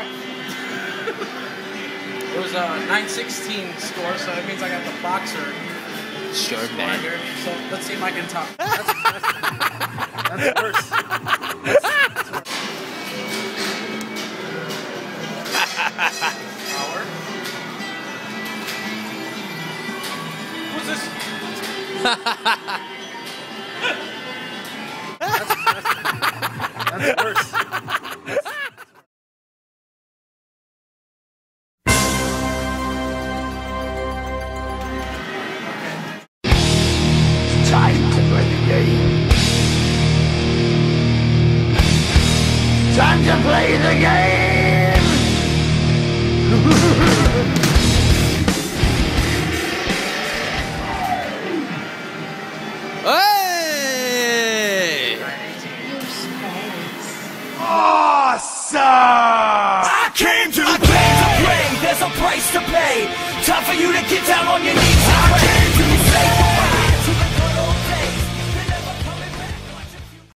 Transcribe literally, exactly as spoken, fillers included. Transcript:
Alright. It was a nine sixteen score, so that means I got the boxer Sure, score man. here. So let's see if I can top. That's, that's, that's worse. That's, that's worse. Power. Who's this? that's, that's, that's worse. Time to play the game. Time to play the game. Hey! Awesome! I came to I came to play. There's a price to pay. Time for you to get down on your knees and pray. I came to save the